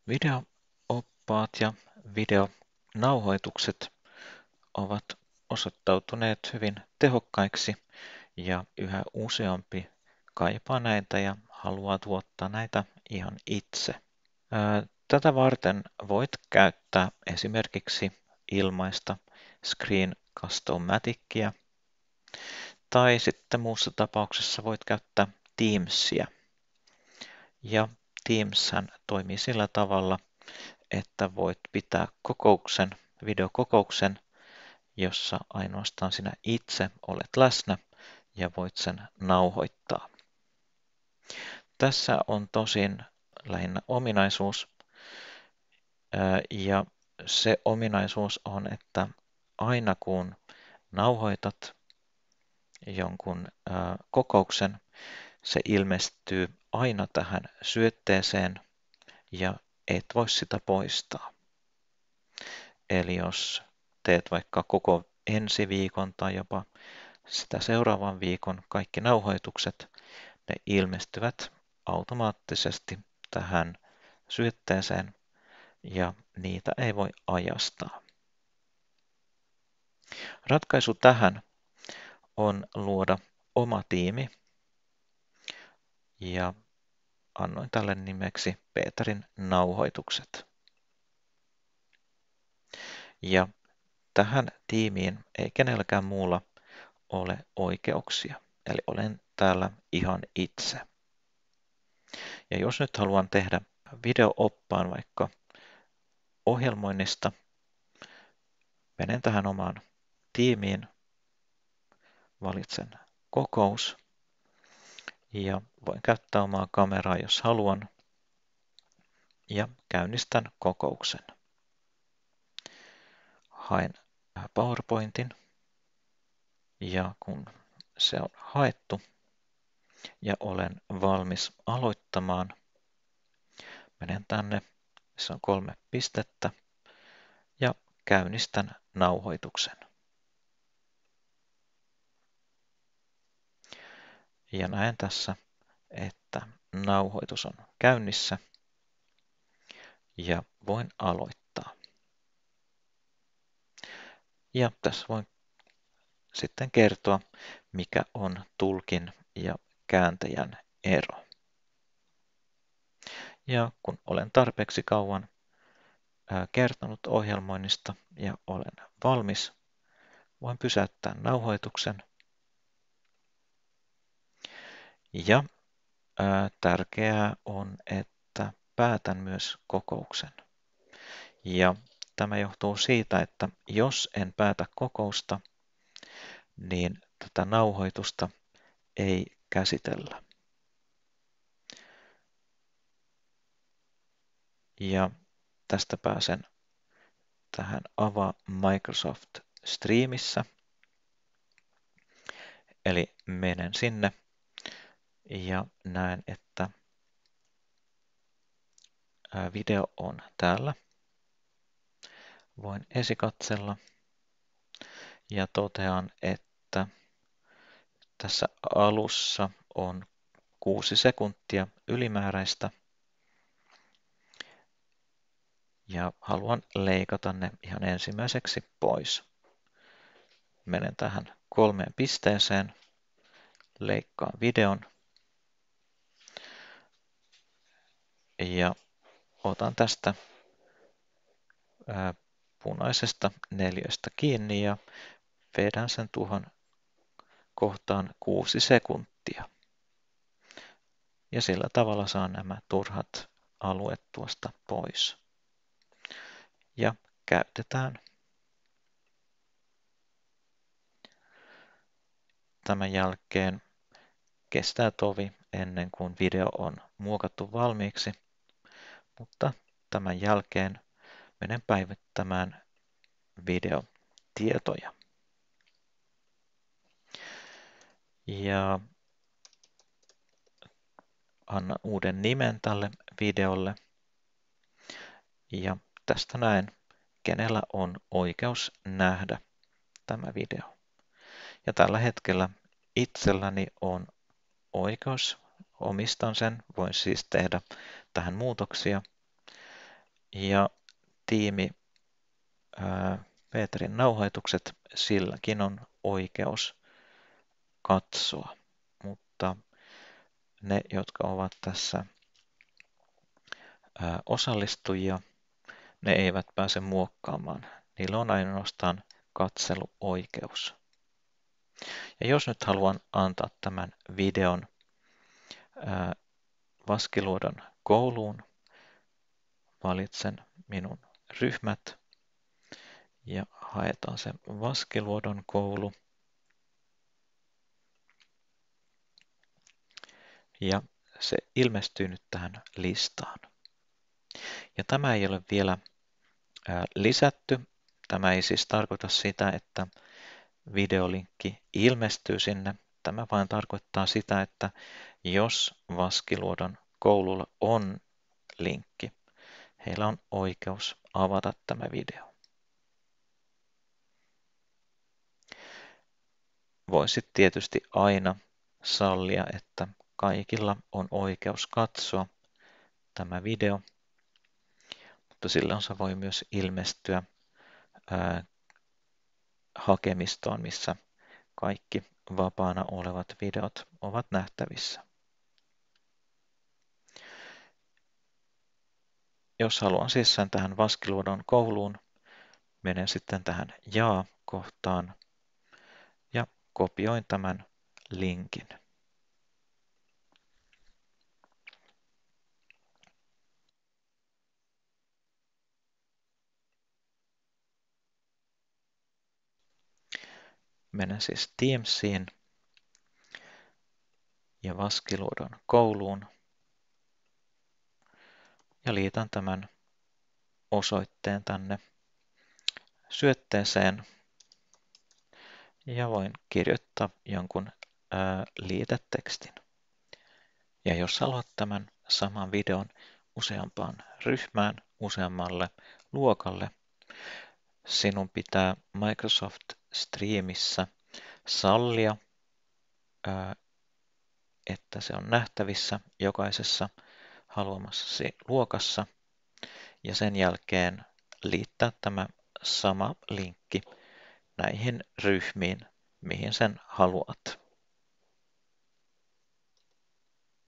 Videooppaat ja videonauhoitukset ovat osoittautuneet hyvin tehokkaiksi ja yhä useampi kaipaa näitä ja haluaa tuottaa näitä ihan itse. Tätä varten voit käyttää esimerkiksi ilmaista Screencast-O-Maticia tai sitten muussa tapauksessa voit käyttää Teamsia. Ja Teamshän toimii sillä tavalla, että voit pitää videokokouksen, jossa ainoastaan sinä itse olet läsnä ja voit sen nauhoittaa. Tässä on tosin lähinnä ominaisuus, ja se ominaisuus on, että aina kun nauhoitat jonkun kokouksen, se ilmestyy aina tähän syötteeseen ja et voi sitä poistaa. Eli jos teet vaikka koko ensi viikon tai jopa sitä seuraavan viikon kaikki nauhoitukset, ne ilmestyvät automaattisesti tähän syötteeseen ja niitä ei voi ajastaa. Ratkaisu tähän on luoda oma tiimi ja annoin tälle nimeksi Peterin nauhoitukset. Ja tähän tiimiin ei kenelläkään muulla ole oikeuksia, eli olen täällä ihan itse. Ja jos nyt haluan tehdä videooppaan vaikka ohjelmoinnista, menen tähän omaan tiimiin, valitsen kokous ja voin käyttää omaa kameraa, jos haluan, ja käynnistän kokouksen. Haen PowerPointin ja kun se on haettu ja olen valmis aloittamaan, menen tänne, missä on 3 pistettä ja käynnistän nauhoituksen. Ja näen tässä, että nauhoitus on käynnissä ja voin aloittaa. Ja tässä voin sitten kertoa, mikä on tulkin ja kääntäjän ero. Ja kun olen tarpeeksi kauan kertonut ohjelmoinnista ja olen valmis, voin pysäyttää nauhoituksen. Ja tärkeää on, että päätän myös kokouksen. Ja tämä johtuu siitä, että jos en päätä kokousta, niin tätä nauhoitusta ei käsitellä. Ja tästä pääsen tähän Avaa Microsoft Streamissä. Eli menen sinne ja näen, että video on täällä. Voin esikatsella ja totean, että tässä alussa on 6 sekuntia ylimääräistä ja haluan leikata ne ihan ensimmäiseksi pois. Menen tähän 3 pisteeseen, leikkaan videon ja otan tästä punaisesta 4 kiinni ja vedän sen tuohon kohtaan 6 sekuntia. Ja sillä tavalla saan nämä turhat alueet tuosta pois. Ja käytetään. Tämän jälkeen kestää tovi ennen kuin video on muokattu valmiiksi, mutta tämän jälkeen menen päivittämään videotietoja. Ja annan uuden nimen tälle videolle. Ja tästä näen, kenellä on oikeus nähdä tämä video. Ja tällä hetkellä itselläni on oikeus, omistan sen, voin siis tehdä tähän muutoksia. Ja tiimi Peterin nauhoitukset, silläkin on oikeus katsoa, mutta ne, jotka ovat tässä osallistujia, ne eivät pääse muokkaamaan. Niillä on ainoastaan katseluoikeus. Ja jos nyt haluan antaa tämän videon Vaskiluodon kouluun, valitsen minun ryhmät ja haetaan se Vaskiluodon koulu. Ja se ilmestyy nyt tähän listaan. Ja tämä ei ole vielä lisätty. Tämä ei siis tarkoita sitä, että videolinkki ilmestyy sinne. Tämä vain tarkoittaa sitä, että jos Vaskiluodon koululla on linkki, heillä on oikeus avata tämä video. Voisit tietysti aina sallia, että kaikilla on oikeus katsoa tämä video, mutta silloin se voi myös ilmestyä hakemistoon, missä kaikki vapaana olevat videot ovat nähtävissä. Jos haluan siis sen tähän Vaskiluodon kouluun, menen sitten tähän jaa-kohtaan ja kopioin tämän linkin. Menen siis Teamsiin ja Vaskiluodon kouluun ja liitän tämän osoitteen tänne syötteeseen ja voin kirjoittaa jonkun liitetekstin. Ja jos haluat tämän saman videon useampaan ryhmään, useammalle luokalle, sinun pitää Microsoft Streamissä sallia, että se on nähtävissä jokaisessa haluamassasi luokassa ja sen jälkeen liittää tämä sama linkki näihin ryhmiin, mihin sen haluat